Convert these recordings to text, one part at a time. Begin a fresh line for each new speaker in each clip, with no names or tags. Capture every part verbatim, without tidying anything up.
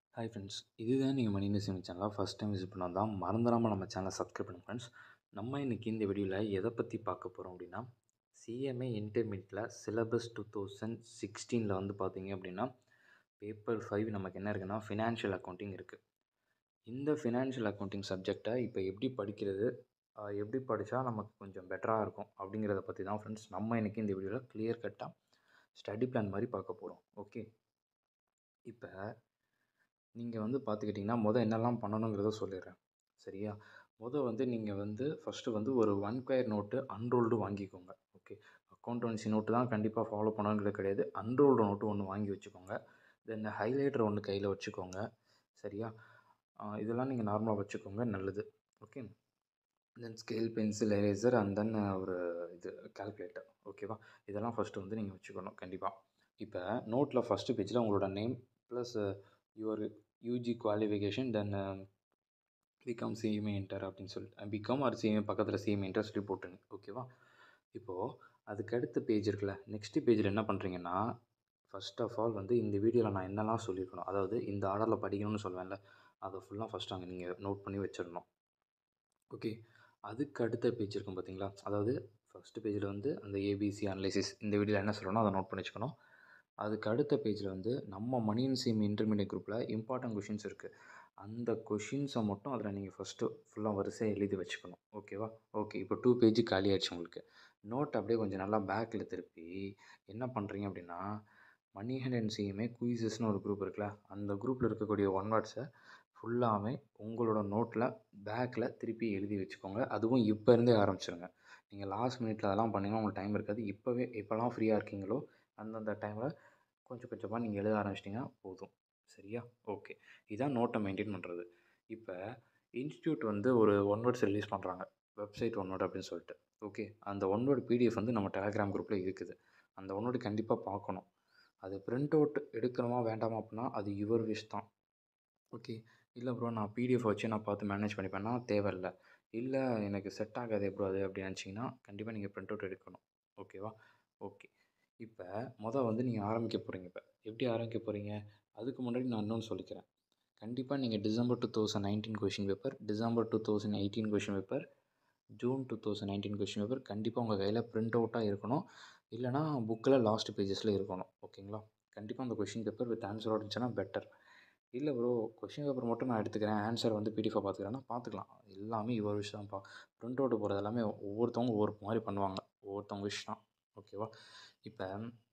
Hi friends, இதுதான் நீங்கள் Mani news சேனலாக ஃபஸ்ட் டைம் விசிட் பண்ணால் தான் மறந்துடாமல் நம்ம சேனலை சப்ஸ்கிரைப் பண்ணுங்க ஃப்ரெண்ட்ஸ். நம்ம இன்றைக்கி இந்த வீடியோவில் எதை பற்றி பார்க்க போகிறோம் அப்படின்னா, சிஎம்ஏ இன்டர்மீடியட்டில் சிலபஸ் டூ தௌசண்ட் சிக்ஸ்டீனில் வந்து பார்த்தீங்க அப்படின்னா பேப்பர் ஃபைவ் நமக்கு என்ன இருக்குன்னா ஃபினான்ஷியல் அக்கௌண்டிங் இருக்குது. இந்த ஃபினான்ஷியல் அக்கௌண்டிங் சப்ஜெக்டை இப்போ எப்படி படிக்கிறது, ஆஹ் எப்படி படித்தா நமக்கு கொஞ்சம் பெட்டராக இருக்கும் அப்படிங்கிறத பற்றி தான் ஃப்ரெண்ட்ஸ் நம்ம இன்றைக்கி இந்த வீடியோவில் கிளியர் கட்டாக ஸ்டடி பிளான் மாதிரி பார்க்க போகிறோம். ஓகே, இப்போ நீங்கள் வந்து பார்த்துக்கிட்டிங்கன்னா மொதல் என்னெல்லாம் பண்ணணுங்கிறத சொல்லிடுறேன். சரியா? மொதல் வந்து நீங்கள் வந்து ஃபஸ்ட்டு வந்து ஒரு ஒன் கொயர் நோட்டு அன்ரோல்டு வாங்கிக்கோங்க. ஓகே, அக்கௌண்டன்சி நோட்டு தான் கண்டிப்பாக ஃபாலோ பண்ணணுங்கிறது கிடையாது. அன்ரோல்டு நோட்டு ஒன்று வாங்கி வச்சுக்கோங்க. தென் ஹைலைட்டர் ஒன்று கையில் வச்சுக்கோங்க. சரியா? இதெல்லாம் நீங்கள் நார்மலாக வச்சுக்கோங்க, நல்லது. Okay, then scale, pencil, eraser and then ஒரு இது கால்குலேட்டர். ஓகேவா? இதெல்லாம் ஃபஸ்ட்டு வந்து நீங்கள் வச்சுக்கணும் கண்டிப்பாக. இப்போ நோட்டில் ஃபஸ்ட்டு பேஜில் உங்களோட name plus your UG qualification then BCom CMA inter அப்படின்னு சொல்லிட்டு பிகாம் ஆர் சிஎம்ஏ பக்கத்தில் சிஎம்ஏ இன்டர் சொல்லி போட்டுங்க. ஓகேவா? இப்போது அதுக்கு அடுத்த பேஜ் இருக்குல்ல, நெக்ஸ்ட்டு பேஜில் என்ன பண்ணுறீங்கன்னா, ஃபஸ்ட் ஆஃப் ஆல் வந்து இந்த வீடியோவில் நான் என்னெல்லாம் சொல்லியிருக்கணும், அதாவது இந்த ஆர்டரில் படிக்கணும்னு சொல்லுவேன்ல, அதை ஃபுல்லாக ஃபஸ்ட்டு அங்கே நீங்கள் நோட் பண்ணி வச்சிடணும். ஓகே, அதுக்கு அடுத்த பேஜ் இருக்கும் பார்த்தீங்களா, அதாவது ஃபஸ்ட்டு பேஜில் வந்து அந்த ஏபிசி அனலைசிஸ் இந்த வீடியோவில் என்ன சொல்லணும் அதை நோட் பண்ணி வச்சுக்கணும். அதுக்கு அடுத்த பேஜில் வந்து நம்ம மணி அண்ட் சிஎம்ஏ இன்டர்மீடியட் குரூப்பில் இம்பார்ட்டன்ட் கொஷின்ஸ் இருக்குது. அந்த கொஷின்ஸை மட்டும் அதில் நீங்கள் ஃபஸ்ட்டு ஃபுல்லாக வரிசையாக எழுதி வச்சுக்கணும். ஓகேவா? ஓகே, இப்போ டூ பேஜ் காலி ஆகிடுச்சு உங்களுக்கு. நோட் அப்படியே கொஞ்சம் நல்லா பேக்கில் திருப்பி என்ன பண்ணுறீங்க அப்படின்னா, மணி அண்ட் சிஎம்ஏ குயிசஸ்னு ஒரு குரூப் இருக்குல்ல, அந்த குரூப்பில் இருக்கக்கூடிய ஒன் வேர்ட்ஸை ஃபுல்லாகவே உங்களோட நோட்டில் பேக்கில் திருப்பி எழுதி வச்சுக்கோங்க. அதுவும் இப்போ இருந்தே ஆரம்பிச்சிருங்க. நீங்கள் லாஸ்ட் மினிட்ல அதெல்லாம் பண்ணிங்கன்னா உங்களுக்கு டைம் இருக்காது. இப்போவே எப்போல்லாம் ஃப்ரீயாக இருக்கீங்களோ அந்தந்த டைமில் கொஞ்சம் கொஞ்சமாக நீங்கள் எழுத ஆரம்பிச்சிட்டிங்கன்னா போதும். சரியா? ஓகே, இதான் நோட்டை மெயின்டைன் பண்ணுறது. இப்போ இன்ஸ்டியூட் வந்து ஒரு ஒன் வேர்ட்ஸ் ரிலீஸ் பண்ணுறாங்க, வெப்சைட் ஒன் வேர்ட் அப்படின்னு சொல்லிட்டு. ஓகே, அந்த ஒன் வேர்ட் பிடிஎஃப் வந்து நம்ம டெலகிராம் குரூப்பில் இருக்குது. அந்த ஒன் வேர்டு கண்டிப்பாக பார்க்கணும். அது பிரிண்ட் அவுட் எடுக்கணுமா வேண்டாமா அப்படின்னா அது யுவர் விஷ் தான். ஓகே, இல்லை ப்ரோ நான் பிடிஎஃப் வச்சு நான் பார்த்து மேனேஜ் பண்ணிப்பேன்னா தேவையில்லை. இல்லை எனக்கு செட் ஆகாது ப்ரோ அது அப்படின்னு நினச்சிங்கன்னா கண்டிப்பாக நீங்கள் பிரிண்ட் அவுட் எடுக்கணும். ஓகேவா? ஓகே, இப்போ மொதல் வந்து நீங்கள் ஆரம்பிக்க போகிறீங்க. இப்போ எப்படி ஆரம்பிக்க போகிறீங்க, அதுக்கு முன்னாடி நான் இன்னொன்று சொல்லிக்கிறேன். கண்டிப்பாக நீங்கள் December two thousand nineteen question paper, December two thousand eighteen question paper, June two thousand nineteen question paper கண்டிப்பாக உங்கள் கையில் பிரிண்ட் அவுட்டாக இருக்கணும். இல்லைனா புக்கில் லாஸ்ட் பேஜஸில் இருக்கணும். ஓகேங்களா? கண்டிப்பாக அந்த கொஷின் பேப்பர் வித் ஆன்சரோட இருந்துச்சுன்னா பெட்டர். இல்லை ப்ரோ கொஷின் பேப்பர் மட்டும் நான் எடுத்துக்கிறேன், ஆன்சர் வந்து பிடிஎஃபாக பார்த்துக்கிறேன்னா பார்த்துக்கலாம். எல்லாமே இவ்வளோ விஷயம் தான்ப்பா. பிரிண்ட் அவுட் போகிறது எல்லாமே ஒவ்வொருத்தவங்க ஒவ்வொரு மாதிரி பண்ணுவாங்க, ஒவ்வொருத்தவங்க விஷயம் தான். ஓகேவா? இப்போ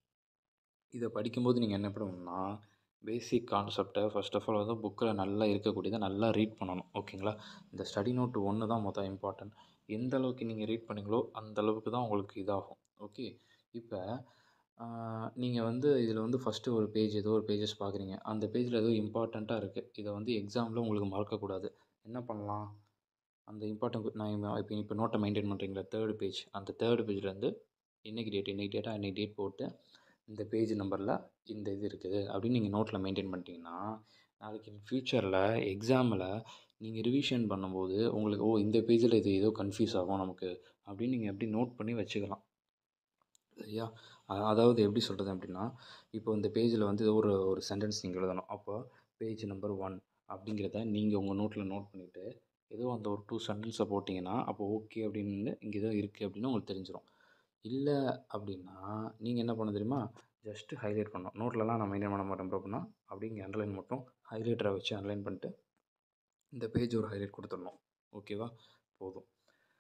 இதை படிக்கும்போது நீங்கள் என்ன பண்ணணும்னா, பேசிக் கான்செப்டை ஃபர்ஸ்ட் ஆஃப் ஆல் வந்து புக்கில் நல்லா இருக்கக்கூடியதை நல்லா ரீட் பண்ணணும். ஓகேங்களா? இந்த ஸ்டடி நோட்டு ஒன்று தான் மொதல் இம்பார்ட்டன்ட். எந்த அளவுக்கு நீங்கள் ரீட் பண்ணீங்களோ அந்த அளவுக்கு தான் உங்களுக்கு இதாகும். ஓகே, இப்போ நீங்கள் வந்து இதில் வந்து ஃபஸ்ட்டு ஒரு பேஜ் ஏதோ ஒரு பேஜஸ் பார்க்குறீங்க, அந்த பேஜில் ஏதோ இம்பார்ட்டண்ட்டாக இருக்குது, இதை வந்து எக்ஸாமில் உங்களுக்கு மறக்கக்கூடாது. என்ன பண்ணலாம், அந்த இம்பார்ட்டன்ட் நான் இப்போ இப்போ நோட்டை மெயின்டைன் பண்ணுறீங்களா, தேர்டு பேஜ், அந்த தேர்டு பேஜ்லேருந்து இன்றைக்கி டேட் இன்றைக்கி டேட்டாக இன்றைக்கி டேட் போட்டு இந்த பேஜ் நம்பரில் இந்த இது இருக்குது அப்படின்னு நீங்கள் நோட்டில் மெயின்டைன் பண்ணிட்டீங்கன்னா நாளைக்கு ஃப்யூச்சரில் எக்ஸாமில் நீங்கள் ரிவிஷன் பண்ணும்போது உங்களுக்கு ஓ இந்த பேஜில் இது ஏதோ கன்ஃபியூஸ் ஆகும் நமக்கு அப்படின்னு நீங்கள் எப்படி நோட் பண்ணி வச்சுக்கலாம். சரியா? அதாவது எப்படி சொல்கிறது அப்படின்னா, இப்போ இந்த பேஜில் வந்து ஒரு ஒரு சென்டென்ஸ் நீங்கள் எழுதணும். அப்போ பேஜ் நம்பர் ஒன் அப்படிங்கிறத நீங்கள் உங்கள் நோட்டில் நோட் பண்ணிவிட்டு ஏதோ அந்த ஒரு டூ சென்டென்ஸை போட்டிங்கன்னா அப்போ ஓகே அப்படின்னு இங்கே ஏதோ இருக்குது அப்படின்னு உங்களுக்கு தெரிஞ்சிடும். இல்லை அப்படின்னா நீங்கள் என்ன பண்ண தெரியுமா, ஜஸ்ட்டு ஹைலைட் பண்ணணும். நோட்லலாம் நான் மெயின்டைன் பண்ண மாட்டேன் ப்ரோ அப்படின்னா அப்படிங்க அண்டர்லைன் மட்டும் ஹைலைட்டரை வச்சு அண்டர்லைன் பண்ணிட்டு இந்த பேஜ் ஒரு ஹைலைட் கொடுத்துடணும். ஓகேவா? போதும்.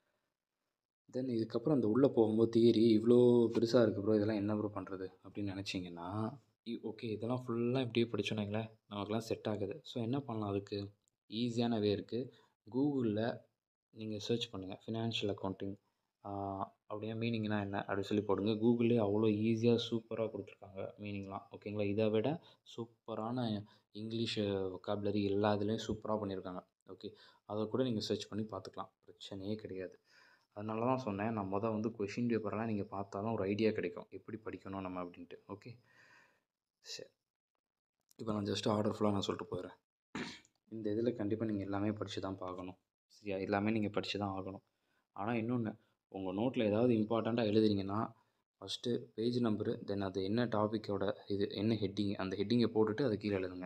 தென் இதுக்கப்புறம் அந்த உள்ளே போகும்போது தியரி இவ்வளோ பெருசாக இருக்குது ப்ரோ, இதெல்லாம் என்ன ப்ரோ பண்ணுறது அப்படின்னு நினச்சிங்கன்னா, ஓகே இதெல்லாம் ஃபுல்லாக இப்படியே படிச்சோன்னீங்களே நமக்குலாம் செட் ஆகுது. ஸோ என்ன பண்ணலாம், அதுக்கு ஈஸியான வே இருக்குது. கூகுளில் நீங்கள் சர்ச் பண்ணுங்கள் ஃபினான்ஷியல் அக்கௌண்டிங் அப்படின்னா மீனிங்னா என்ன அப்படின்னு சொல்லி போடுங்க. கூகுள்லேயே அவ்வளோ ஈஸியாக சூப்பராக கொடுத்துருக்காங்க மீனிங்லாம். ஓகேங்களா? இதை விட சூப்பரான இங்கிலீஷ் வொக்காபுலரி எல்லா இதுலேயும் சூப்பராக பண்ணியிருக்காங்க. ஓகே, அதை கூட நீங்கள் சர்ச் பண்ணி பார்த்துக்கலாம், பிரச்சனையே கிடையாது. அதனால தான் சொன்னேன், நான் மொதல் வந்து கொஷின் பேப்பர்லாம் நீங்கள் பார்த்தா தான் ஒரு ஐடியா கிடைக்கும் எப்படி படிக்கணும் நம்ம அப்படின்ட்டு. ஓகே சரி, இப்போ நான் ஜஸ்ட்டு ஆர்டர் ஃபுல்லாக நான் சொல்லிட்டு போயிடுறேன். இந்த இதில் கண்டிப்பாக நீங்கள் எல்லாமே படித்து தான் பார்க்கணும். சரியா? எல்லாமே நீங்கள் படித்து தான் ஆகணும். ஆனால் இன்னொன்று, உங்கள் நோட்டில் ஏதாவது இம்பார்ட்டண்ட்டாக எழுதுறீங்கன்னா ஃபஸ்ட்டு பேஜ் நம்பரு, தென் அது என்ன டாப்பிக்கோட இது என்ன ஹெட்டிங், அந்த ஹெட்டிங்கை போட்டுட்டு அது கீழே எழுதுங்க.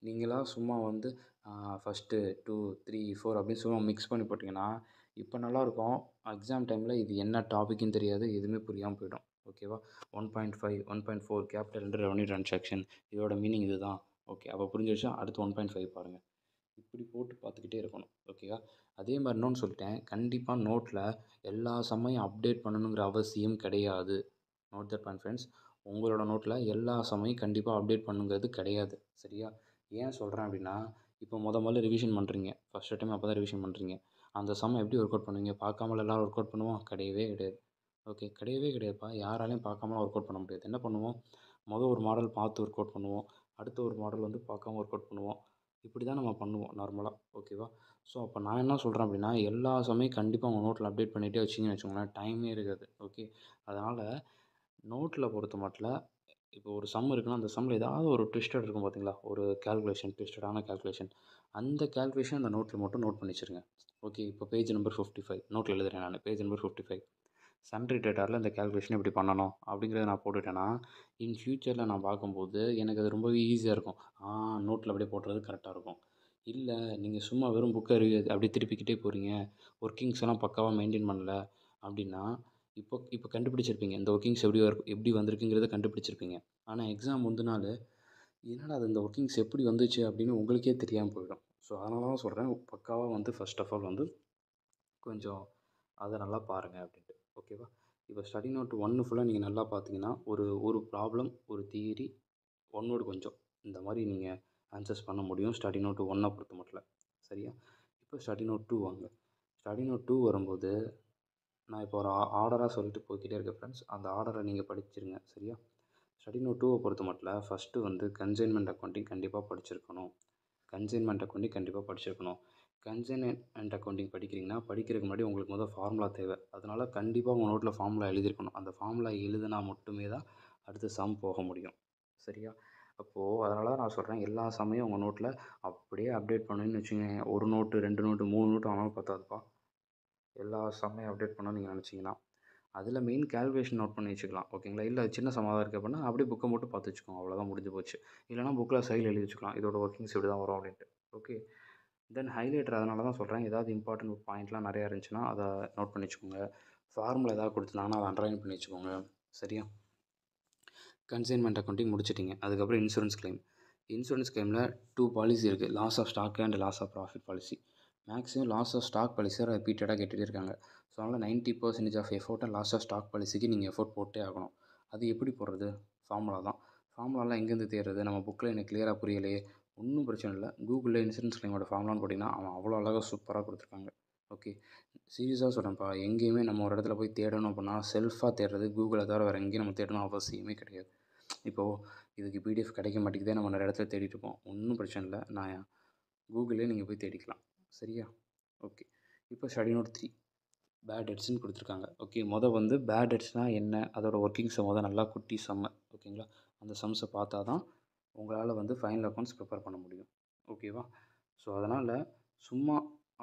நீங்களா சும்மா வந்து ஃபஸ்ட்டு டூ த்ரீ ஃபோர் அப்படின்னு சும்மா மிக்ஸ் பண்ணி போட்டிங்கன்னா இப்போ நல்லாயிருக்கும். எக்ஸாம் டைமில் இது என்ன டாபிக்னு தெரியாது, எதுவுமே புரியாமல் போயிடும். ஓகேவா? One point five one point four capital ரெண்டு ரெவன்யூ ட்ரான்சாக்ஷன், இதோட மீனிங் இது தான். ஓகே, அப்போ புரிஞ்சிருச்சா? அடுத்து ஒன் பாயிண்ட் ஃபைவ் பாருங்கள். இப்படி போட்டு பார்த்துக்கிட்டே இருக்கணும். ஓகேவா? அதே மாதிரி இன்னொன்று சொல்லிட்டேன், கண்டிப்பாக நோட்டில் எல்லா சமயம் அப்டேட் பண்ணணுங்கிற அவசியம் கிடையாது. Note that point friends. உங்களோட நோட்டில் எல்லா சமயம் கண்டிப்பாக அப்டேட் பண்ணுங்கிறது கிடையாது. சரியா? ஏன் சொல்கிறேன் அப்படின்னா, இப்போ முத முதல்ல ரிவிஷன் பண்ணுறீங்க, ஃபஸ்ட்டு டைம் அப்போ தான் ரிவிஷன் பண்ணுறீங்க. அந்த சம் எப்படி ஒர்க் அவுட் பண்ணுவீங்க? பார்க்காமல எல்லோரும் ஒர்க் அவுட் பண்ணுவோம்? கிடையவே கிடையாது. ஓகே, கிடையவே கிடையாதுப்பா. யாராலையும் பார்க்காமலாம் ஒர்க் அவுட் பண்ண முடியாது. என்ன பண்ணுவோம்? மொதல் ஒரு மாடல் பார்த்து ஒர்க் அவுட் பண்ணுவோம், அடுத்த ஒரு மாடல் வந்து பார்க்காம ஒர்க் அவுட் பண்ணுவோம். இப்படி தான் நம்ம பண்ணுவோம் நார்மலாக. ஓகேவா? ஸோ அப்போ நான் என்ன சொல்கிறேன் அப்படின்னா, எல்லா சமயம் கண்டிப்பாக உங்கள் நோட்டில் அப்டேட் பண்ணிகிட்டே வச்சிங்கன்னு வச்சுக்கோங்களேன், டைமே இருக்காது. ஓகே, அதனால் நோட்டில் பொறுத்த மட்டும் இப்போ ஒரு சம் இருக்குன்னா, அந்த சம்மில் ஏதாவது ஒரு ட்விஸ்டட் இருக்கும் பார்த்தீங்களா? ஒரு கால்குலேஷன், ட்விஸ்டடான கால்குலேஷன். அந்த கால்குலேஷன் அந்த நோட்டில் மட்டும் நோட் பண்ணி வச்சுருங்க. ஓகே, இப்போ பேஜ் நம்பர் ஃபிஃப்டி ஃபைவ் நோட்டில் எழுதுறேன் நான். Page number fifty five sundry டேட்டாவில் இந்த கால்குலேஷன் இப்படி பண்ணணும் அப்படிங்கிறத நான் போட்டுட்டேன்னா, இன் ஃப்யூச்சரில் நான் பார்க்கும்போது எனக்கு அது ரொம்பவே ஈஸியாக இருக்கும். ஆ நோட்டில் அப்படியே போடுறது கரெக்டாக இருக்கும். இல்லை, நீங்கள் சும்மா வெறும் புக்கை ரி அப்படியே திருப்பிக்கிட்டே போகிறீங்க, ஒர்க்கிங்ஸ் எல்லாம் பக்காவாக மெயின்டைன் பண்ணல அப்படின்னா, இப்போ இப்போ கண்டுபிடிச்சிருப்பீங்க. இந்த ஒர்க்கிங்ஸ் எப்படி ஒர்க் எப்படி வந்திருக்குங்கிறத கண்டுபிடிச்சிருப்பீங்க. ஆனால் எக்ஸாம் முந்தின நாள் என்னடா அது இந்த ஒர்க்கிங்ஸ் எப்படி வந்துச்சு அப்படின்னு உங்களுக்கே தெரியாமல் போயிடும். ஸோ அதனால தான் சொல்கிறேன், பக்காவாக வந்து ஃபர்ஸ்ட் ஆஃப் ஆல் வந்து கொஞ்சம் அதை நல்லா பாருங்கள் அப்படின்ட்டு. ஓகேவா? இப்போ ஸ்டடி நோட் ஒன்று ஃபுல்லாக நீங்கள் நல்லா பார்த்தீங்கன்னா, ஒரு ஒரு ப்ராப்ளம், ஒரு தியரி, ஒன்னோடு கொஞ்சம் இந்த மாதிரி நீங்கள் ஆன்சர்ஸ் பண்ண முடியும் ஸ்டடி நோட் ஒன்றை பொறுத்த மட்டும். சரியா? இப்போ ஸ்டடி நோட் டூ வாங்க. ஸ்டடி நோட் டூ வரும்போது நான் இப்போ ஒரு ஆ ஆர்டராக சொல்லிட்டு போய்க்கிட்டே இருக்கேன் ஃப்ரெண்ட்ஸ். அந்த ஆர்டரை நீங்கள் படிச்சிருங்க. சரியா? ஸ்டடி நோட் டூவை பொறுத்த மட்டும் ஃபஸ்ட்டு வந்து கன்சைன்மெண்ட் அக்கௌண்டிங் கண்டிப்பாக படிச்சிருக்கணும். கன்சைன்மெண்ட் அக்கௌண்டிங் கண்டிப்பாக படிச்சிருக்கணும். கன்சைன்மெண்ட் அக்கௌண்டிங் படிக்கிறீங்கன்னா, படிக்கிறதுக்கு முன்னாடி உங்களுக்கு முதல் ஃபார்முலா தேவை. அதனால் கண்டிப்பாக உங்கள் நோட்டில் ஃபார்முலா எழுதியிருக்கணும். அந்த ஃபார்முலா எழுதுனா மட்டுமே தான் அடுத்து சம் போக முடியும். சரியா? அப்போது அதனால தான் நான் சொல்கிறேன், எல்லா சமயம் உங்கள் நோட்டில் அப்படியே அப்டேட் பண்ணணும்னு வச்சுக்கோங்க. ஒரு நோட்டு, ரெண்டு நோட்டு, மூணு நோட்டு ஆனாலும் பத்தாதுப்பா. எல்லா சம்மையும் அப்டேட் பண்ணணும்னு நீங்கள் நினச்சிங்கன்னா, அதில் மெயின் கால்குலேஷன் நோட் பண்ணி வச்சுக்கலாம். ஓகேங்களா? இல்லை சின்ன சம்மாக தான் இருக்குது அப்படின்னா, அப்படியே புக்கை மட்டும் பார்த்து வச்சுக்கோங்க. அவ்வளோதான், முடிஞ்சு போச்சு. இல்லைனா புக்கில் சைடில் எழுதி வச்சுக்கலாம், இதோட ஒர்க்கிங்ஸ் இப்படி தான் வரும் அப்படின்ட்டு. ஓகே. தென் ஹைலைட்டர் அதனால தான் சொல்கிறேன், ஏதாவது இம்பார்ட்டன்ட் பாயிண்ட்லாம் நிறையா இருந்துச்சுன்னா அதை நோட் பண்ணி வச்சுக்கோங்க. ஃபார்முலா ஏதாவது கொடுத்துருந்தாங்கன்னா அதை அண்டர்லைன் பண்ணி வச்சுக்கோங்க. சரியா? கன்சைன்மெண்ட் அக்கௌண்டிங் முடிச்சிட்டிங்க. அதுக்கப்புறம் இன்சூரன்ஸ் கிளைம். இன்சூரன்ஸ் கிளைமில் டூ பாலிசி இருக்குது, loss of stock and loss of profit policy. Maximum loss of stock பாலிசியை ரிப்பீட்டடாக கேட்டுகிட்டே இருக்காங்க. ஸோ அதனால் நைன்ட்டி பர்சன்டேஜ் ஆஃப் எஃபோர்ட்டை லாஸ் ஆஃப் ஸ்டாக் பாலிசிக்கு நீங்கள் எஃபோர்ட் போட்டே ஆகணும். அது எப்படி போடுறது? ஃபார்முலா தான். ஃபார்முலாலாம் எங்கேருந்து தேடுறது? நம்ம புக்கில் எனக்கு கிளியராக புரியலையே. ஒன்றும் பிரச்சனை இல்லை, கூகுளில் இன்சூரன்ஸ் கிளைமோட ஃபார்முலான்னு போட்டிங்கன்னா அவன் அவ்வளோ அழகாக சூப்பராக கொடுத்துருக்காங்க. ஓகே, சீரியஸாக சொல்கிறேன்ப்பா, எங்கேயுமே நம்ம ஒரு இடத்துல போய் தேடணும் அப்படின்னா செல்ஃபாக தேடுறது, கூகுளை தவிர வேறு எங்கேயும் நம்ம தேடணும் அவசியமே கிடையாது. இப்போது இதுக்கு பிடிஎஃப் கிடைக்க மாட்டேங்குதே, நம்ம நிறைய இடத்துல தேடிட்டு இருப்போம். ஒன்றும் பிரச்சனை இல்லை, நான் கூகுளே நீங்கள் போய் தேடிக்கலாம். சரியா? ஓகே. இப்போ ஸ்டடி நோட் த்ரீ பேட் ஹெட்ஸ்ன்னு கொடுத்துருக்காங்க. ஓகே, மொதல் வந்து பேட் ஹெட்ஸ்னால் என்ன, அதோட ஒர்க்கிங்ஸை மொதல் நல்லா குட்டி சம்ம. ஓகேங்களா? அந்த சம்ஸை பார்த்தா தான் உங்களால் வந்து ஃபைனல் அக்கௌண்ட்ஸ் ப்ரிப்பேர் பண்ண முடியும். ஓகேவா? ஸோ அதனால் சும்மா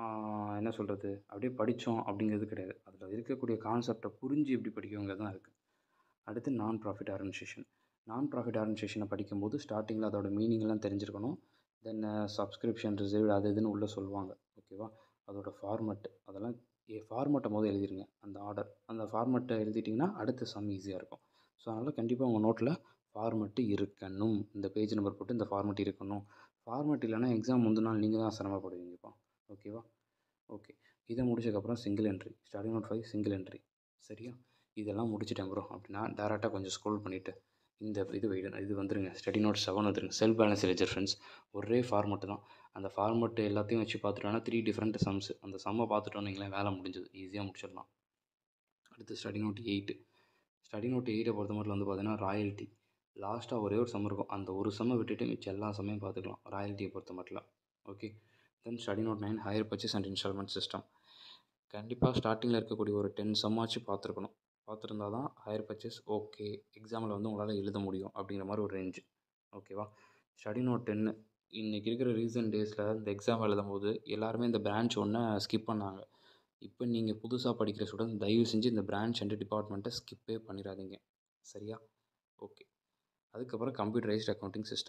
என்ன சொல்கிறது, அப்படியே படித்தோம் அப்படிங்கிறது கிடையாது. அதில் இருக்கக்கூடிய கான்செப்டை புரிஞ்சு எப்படி படிக்கவங்கிறது தான் இருக்குது. அடுத்து non profit organisation. Non profit ஆர்கனைசேஷனை படிக்கும்போது ஸ்டார்டிங்கில் அதோட மீனிங்லாம் தெரிஞ்சிருக்கணும். தென் சப்ஸ்கிரிப்ஷன் ரிசர்வ்டு அது இதுன்னு உள்ளே சொல்லுவாங்க. ஓகேவா? அதோட ஃபார்மெட்டு அதெல்லாம் ஏ ஃபார்மெட்டை மொதல் எழுதிருங்க. அந்த ஆர்டர் அந்த ஃபார்மெட்டை எழுதிட்டிங்கன்னா அடுத்த சம் ஈஸியாக இருக்கும். ஸோ அதனால் கண்டிப்பாக உங்கள் நோட்டில் ஃபார்மெட்டு இருக்கணும். இந்த பேஜ் நம்பர் போட்டு இந்த ஃபார்மெட் இருக்கணும். ஃபார்மெட் இல்லைனா எக்ஸாம் முந்தின நாள் நீங்கள் தான் சிரமப்படுவீங்கப்பா. ஓகேவா? ஓகே. இதை முடிச்சதுக்கப்புறம் single entry. Study note five single entry. சரியா? இதெல்லாம் முடிச்சிட்டேன் ப்ரோ அப்படின்னா டேரெக்டாக கொஞ்சம் ஸ்க்ரோல் பண்ணிவிட்டு இந்த இது வைடு இது வந்துருங்க. ஸ்டடி நோட் செவன் வந்துருங்க. Self balance ledger friends. ஒரே ஃபார்மெட்டு தான். அந்த ஃபார்மெட்டு எல்லாத்தையும் வச்சு பார்த்துட்டோன்னா த்ரீ டிஃப்ரெண்ட் சம்ஸ். அந்த சம்மை பார்த்துட்டோன்னு வைங்களேன், வேலை முடிஞ்சது. ஈஸியாக முடிச்சிடலாம். அடுத்து study note eight. Study note எயிட்டை பொறுத்த மட்டும் வந்து பார்த்தீங்கன்னா ராயல்ட்டி. லாஸ்ட்டாக ஒரே ஒரு சம் இருக்கும். அந்த ஒரு சம்மை விட்டுட்டு மிச்சம் எல்லா சம்மையும் பார்த்துக்கலாம் ராயல்ட்டியை பொறுத்த மட்டும். Okay. Then study note nine hire purchase and instalment system. கண்டிப்பாக ஸ்டார்டிங்கில் இருக்கக்கூடிய ஒரு டென் சம்மாச்சு பார்த்துருக்கணும். பார்த்துருந்தா தான் ஹையர் பர்ச்சேஸ் ஓகே எக்ஸாமில் வந்து உங்களால் எழுத முடியும் அப்படிங்கிற மாதிரி ஒரு ரேஞ்சு. ஓகேவா? ஸ்டடி நோட் டென்னு. இன்றைக்கி இருக்கிற ரீசன்ட் டேஸில் இந்த எக்ஸாம் எழுதும் போது எல்லாருமே இந்த பிரான்ச் ஒன்றை ஸ்கிப் பண்ணாங்க. இப்போ நீங்கள் புதுசாக படிக்கிற ஸ்டூடெண்ட் தயவு செஞ்சு இந்த பிரான்ச் அண்ட் டிபார்ட்மெண்ட்டை ஸ்கிப்பே பண்ணிடாதீங்க. சரியா? ஓகே. அதுக்கப்புறம் computerised accounting system.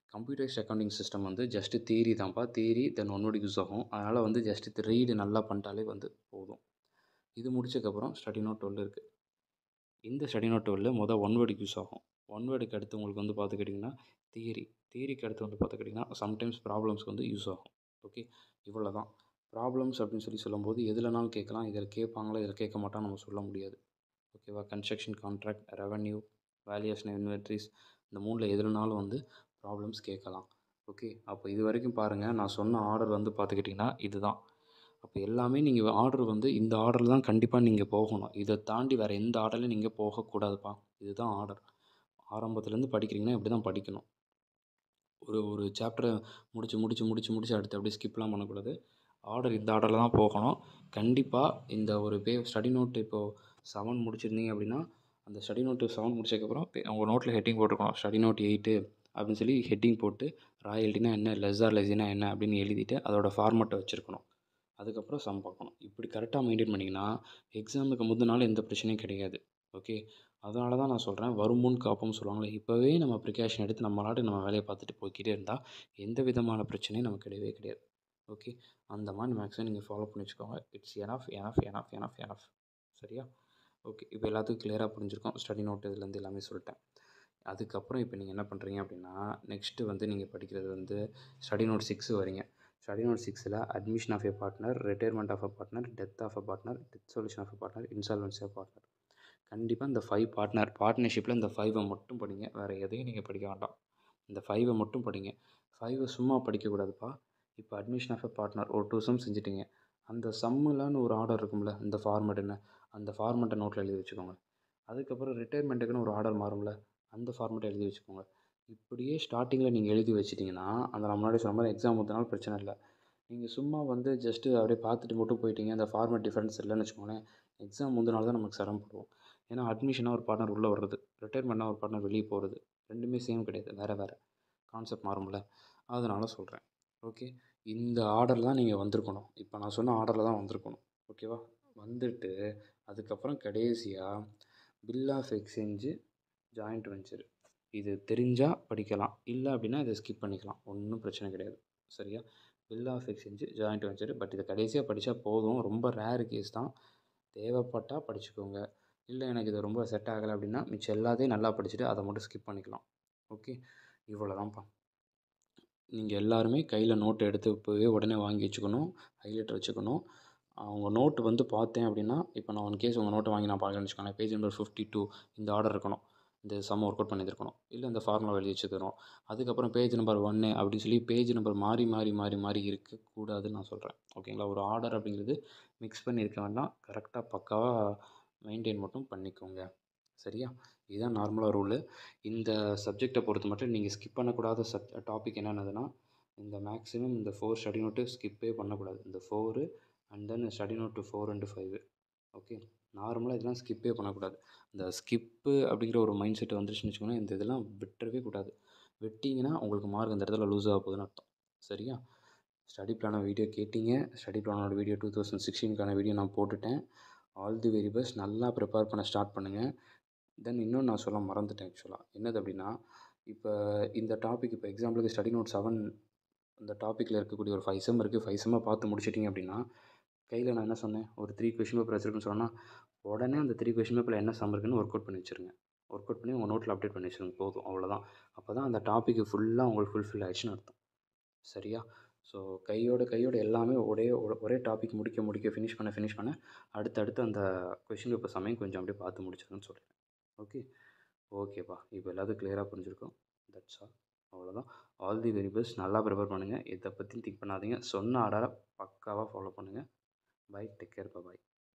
Computerised accounting system வந்து ஜஸ்ட்டு தியரி தான்ப்பா. Theory then one word use ஆகும். அதனால் வந்து ஜஸ்ட்டு ரீடு நல்லா பண்ணிட்டாலே வந்து போதும். இது முடிச்சதுக்கப்புறம் ஸ்டடி நோட் டுவெல் இருக்குது. இந்த ஸ்டடி நோட் டுவெல் மொதல் ஒன் வேர்டுக்கு யூஸ் ஆகும். ஒன் வேர்டுக்கு அடுத்து உங்களுக்கு வந்து பார்த்துக்கிட்டிங்கன்னா தியரி. தியரிக்கு அடுத்து வந்து பார்த்துக்கிட்டிங்கன்னா சம்டைம்ஸ் ப்ராப்ளம்ஸ்க்கு வந்து யூஸ் ஆகும். ஓகே, இவ்வளோ தான். ப்ராப்ளம்ஸ் அப்படின்னு சொல்லி சொல்லும்போது எதுலனாலும் கேட்கலாம். இதில் கேட்பாங்களா, இதில் கேட்க மாட்டான்னு நம்ம சொல்ல முடியாது. ஓகேவா? Construction contract, revenue, valuation inventories, இந்த மூணில் எதுலனாலும் வந்து ப்ராப்ளம்ஸ் கேட்கலாம். ஓகே, அப்போ இது வரைக்கும் பாருங்கள், நான் சொன்ன ஆர்டர் வந்து பார்த்துக்கிட்டிங்கன்னா இதுதான். அப்போ எல்லாமே நீங்கள் ஆர்டர் வந்து இந்த ஆர்டரில் தான் கண்டிப்பாக நீங்கள் போகணும். இதை தாண்டி வேறு எந்த ஆர்டர்லையும் நீங்கள் போகக்கூடாதுப்பா. இதுதான் ஆர்டர். ஆரம்பத்துலேருந்து படிக்கிறீங்கன்னா இப்படி தான் படிக்கணும். ஒரு ஒரு சாப்டரை முடிச்சு முடிச்சு முடிச்சு முடிச்சு அடுத்து அப்படியே ஸ்கிப்லாம் பண்ணக்கூடாது. ஆர்டர் இந்த ஆர்டரில் தான் போகணும். கண்டிப்பாக இந்த ஒரு பே ஸ்டடி நோட்டு இப்போது செவன் முடிச்சிருந்தீங்க அப்படின்னா அந்த ஸ்டடி நோட்டு செவன் முடிச்சதுக்கப்புறம் உங்கள் நோட்டில் ஹெட்டிங் போட்டிருக்கணும். ஸ்டடி நோட் எயிட்டு அப்படின்னு சொல்லி ஹெட்டிங் போட்டு ராயல்ட்டினா என்ன, லெஸ்ஸார் லெஸினா என்ன அப்படின்னு எழுதிட்டு அதோட ஃபார்மெட்டை வச்சுருக்கணும். அதுக்கப்புறம் சம் பார்க்கணும். இப்படி கரெக்டாக மெயின்டைன் பண்ணிங்கன்னா எக்ஸாமுக்கு முந்தின நாள் எந்த பிரச்சனையும் கிடையாது. ஓகே, அதனால தான் நான் சொல்கிறேன், வரும் முன் காப்போம்னு சொல்லுவாங்களே, இப்போவே நம்ம ப்ரிகாஷன் எடுத்து நம்ம நாட்டு நம்ம வேலையை பார்த்துட்டு போய்க்கிட்டே இருந்தால் எந்த விதமான பிரச்சனையும் நமக்கு கிடையவே கிடையாது. ஓகே, அந்த மாதிரி மேக்ஸிமம் நீங்கள் ஃபாலோ பண்ணி வச்சுக்கோங்க. It's enough enough enough enough enough சரியா? ஓகே, இப்போ எல்லாத்துக்கும் கிளியராக புரிஞ்சிருக்கும். ஸ்டடி நோட் இதுலேருந்து எல்லாமே சொல்லிட்டேன். அதுக்கப்புறம் இப்போ நீங்கள் என்ன பண்ணுறீங்க அப்படின்னா, நெக்ஸ்ட்டு வந்து நீங்கள் படிக்கிறது வந்து ஸ்டடி நோட் சிக்ஸ் வரீங்க. ஸ்டடி நோட் சிக்ஸில் admission of a partner, retirement of a partner, death of a partner, dissolution of a partner, insolvency of partner. கண்டிப்பாக இந்த ஃபைவ் பார்ட்னர் பார்ட்னர்ஷிப்பில் இந்த ஃபைவை மட்டும் படிங்க. வேறு எதையும் நீங்கள் படிக்க வேண்டாம். இந்த ஃபைவை மட்டும் படிங்க. ஃபைவை சும்மா படிக்கக்கூடாதுப்பா. இப்போ அட்மிஷன் ஆஃப் எ பார்ட்னர் ஒரு டூ சம் செஞ்சுட்டிங்க. அந்த சம்முலான்னு ஒரு ஆர்டர் இருக்கும்ல, இந்த ஃபார்மெட் என்ன, அந்த ஃபார்மெட்டை நோட்டில் எழுதி வச்சுக்கோங்க. அதுக்கப்புறம் ரிட்டையர்மெண்ட்டுக்குன்னு ஒரு ஆர்டர் மாறும்ல, அந்த ஃபார்மெட்டை எழுதி வச்சுக்கோங்க. இப்படியே ஸ்டார்டிங்கில் நீங்கள் எழுதி வச்சிட்டிங்கன்னா அந்த நான் முன்னாடி சொன்ன மாதிரி எக்ஸாம் ஊற்றினாலும் பிரச்சனை இல்லை. நீங்கள் சும்மா வந்து ஜஸ்ட்டு அப்படியே பார்த்துட்டு மட்டும் போயிட்டீங்க, அந்த ஃபார்மெட் டிஃப்ரென்ஸ் இல்லைன்னு வச்சுக்கோங்களேன், எக்ஸாம் முந்தின நாள் தான் நமக்கு சிரமப்படுவோம். ஏன்னா அட்மிஷனாக ஒரு பார்ட்னர் உள்ளே வர்றது, ரிட்டையர்மெண்ட்னா ஒரு பார்ட்னர் வெளியே போகிறது, ரெண்டுமே சேம் கிடையாது, வேறு வேறு கான்செப்ட் மாறும்ல, அதனால சொல்கிறேன். ஓகே, இந்த ஆர்டரில் தான் நீங்கள் வந்திருக்கணும். இப்போ நான் சொன்ன ஆர்டரில் தான் வந்திருக்கணும். ஓகேவா? வந்துட்டு அதுக்கப்புறம் கடைசியாக bill of exchange, joint venture, இது தெரிஞ்சால் படிக்கலாம், இல்லை அப்படின்னா இதை ஸ்கிப் பண்ணிக்கலாம், ஒன்றும் பிரச்சனை கிடையாது. சரியா? Bill of exchange, joint venture, but இதை கடைசியாக படித்தா போதும். ரொம்ப ரேர் கேஸ் தான். தேவைப்பட்டால் படிச்சுக்கோங்க. இல்லை எனக்கு இது ரொம்ப செட் ஆகலை அப்படின்னா மிச்சம் எல்லாத்தையும் நல்லா படிச்சுட்டு அதை மட்டும் ஸ்கிப் பண்ணிக்கலாம். ஓகே, இவ்வளோ தான்ப்பா. நீங்கள் எல்லாருமே கையில் நோட்டு எடுத்து இப்போவே உடனே வாங்கி வச்சுக்கணும், ஹைலைட்டர் வச்சுக்கணும். அவங்க நோட்டு வந்து பார்த்தேன் அப்படின்னா, இப்போ நான் ஒன் கேஸ் உங்கள் நோட்டை வாங்கி நான் பார்க்குறேன்னு வச்சுக்கோங்களேன், பேஜ் நம்பர் ஃபிஃப்டி டூ இந்த ஆர்டர் இருக்கணும், இந்த சம் ஒர்க் அவுட் பண்ணியிருக்கணும், இல்லை இந்த ஃபார்முலா எழுதி வச்சுக்கணும். அதுக்கப்புறம் பேஜ் நம்பர் ஒன்று அப்படின்னு சொல்லி பேஜ் நம்பர் மாறி மாறி மாறி மாறி இருக்கக்கூடாதுன்னு நான் சொல்கிறேன். ஓகேங்களா? ஒரு ஆர்டர் அப்படிங்கிறது மிக்ஸ் பண்ணி இருக்க வேண்டாம், கரெக்டாக பக்காவாக மெயின்டைன் மட்டும் பண்ணிக்கோங்க. சரியா? இதுதான் நார்மலாக ரூலு. இந்த சப்ஜெக்டை பொறுத்த மட்டும் நீங்கள் ஸ்கிப் பண்ணக்கூடாத சப் டாபிக் என்னென்னதுன்னா, இந்த மேக்ஸிமம் இந்த ஃபோர் ஸ்டடி நோட்டு ஸ்கிப்பே பண்ணக்கூடாது. இந்த four and then study note four and five. Okay, நார்மலாக இதெல்லாம் ஸ்கிப்பே பண்ணக்கூடாது. இந்த ஸ்கிப்பு அப்படிங்கிற ஒரு மைண்ட் செட் வந்துருச்சுன்னு வச்சுக்கோங்களேன், இந்த இதெல்லாம் விட்டுறவே கூடாது. விட்டிங்கன்னா உங்களுக்கு மார்க் அந்த இடத்துல லூஸ் ஆக போகுதுன்னு அர்த்தம். சரியா? ஸ்டடி பிளானோட வீடியோ கேட்டிங்க. ஸ்டடி பிளானோட வீடியோ டூ தௌசண்ட் சிக்ஸ்டீனுக்கான வீடியோ நான் போட்டுட்டேன். All the very best. நல்லா ப்ரிப்பேர் பண்ண ஸ்டார்ட் பண்ணுங்கள். தென் இன்னொன்று நான் சொல்ல மறந்துட்டேன் ஆக்சுவலாக. என்னது அப்படின்னா, இப்போ இந்த டாபிக் இப்போ எக்ஸாம்பிளுக்கு ஸ்டடி நோட் செவன் இந்த டாப்பிக்கில் இருக்கக்கூடிய ஒரு ஃபைவ் செம் இருக்குது. ஃபைவ் செம்மை பார்த்து முடிச்சிட்டிங்க அப்படின்னா, கையில் நான் என்ன சொன்னேன், ஒரு த்ரீ கொஷின் பேப்பர் வச்சுருக்குன்னு சொன்னால், உடனே அந்த த்ரீ கொஷின் பேப்பரில் என்ன சம் இருக்குன்னு ஒர்க் அவுட் பண்ணி வச்சுருங்க. ஒர்க் அவுட் பண்ணி உங்கள் நோட்டில் அப்டேட் பண்ணி வச்சுருங்க, போதும், அவ்வளோதான். அப்போ தான் அந்த டாப்பிக்கு ஃபுல்லாக உங்களுக்கு ஃபுல்ஃபில் ஆயிடுச்சுன்னு அர்த்தம். சரியா? ஸோ கையோட கையோட எல்லாமே ஒரே ஒரே டாபிக் முடிக்க முடிக்க ஃபினிஷ் பண்ண ஃபினிஷ் பண்ண அடுத்தடுத்து அந்த கொஷின் பேப்பர் சமயம் கொஞ்சம் அப்படியே பார்த்து முடிச்சிருங்கன்னு சொல்கிறேன். ஓகே, ஓகேப்பா. இப்போ எல்லாத்துக்கும் கிளியராக புரிஞ்சிருக்கும். That's all. அவ்வளோதான். All the very best. நல்லா ப்ரிப்பேர் பண்ணுங்கள். இதை பற்றி திங்க் பண்ணாதீங்க. சொன்ன ஆர்டரை பக்காவாக ஃபாலோ பண்ணுங்கள். பை. Take care. பாய்.